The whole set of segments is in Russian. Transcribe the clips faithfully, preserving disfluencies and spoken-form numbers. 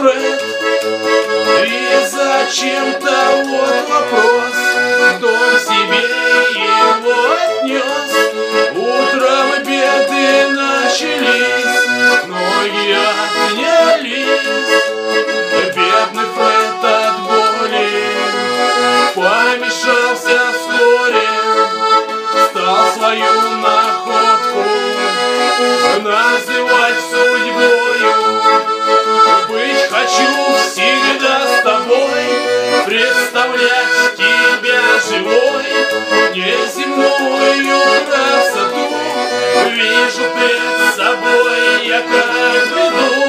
Фред. И зачем-то вот вопрос, кто к себе его отнес. Утром беды начались, ноги отнялись. Бедный Фред от боли помешался вскоре, стал свою находку называть судьбою. Быть хочу всегда с тобой, представлять тебя живой, неземную красоту вижу пред собой я как виду.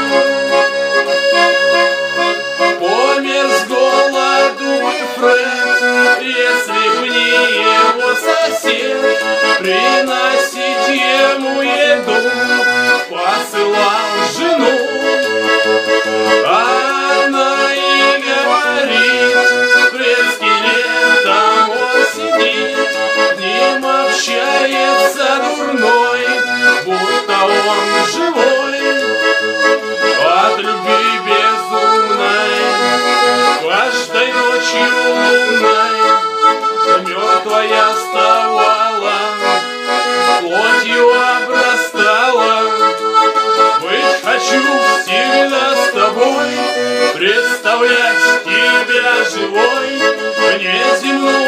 Помер с голоду и Фред, если б не его сосед, приносить ему еду посылал жену. Она и говорит, пред скелетом он сидит, с ним общается дурной, будто он живой. От любви безумной, каждой ночью лунной, мертвая вставала, плотью обрастала. Быть хочу всегда с тобой, представлять тебя живой, неземной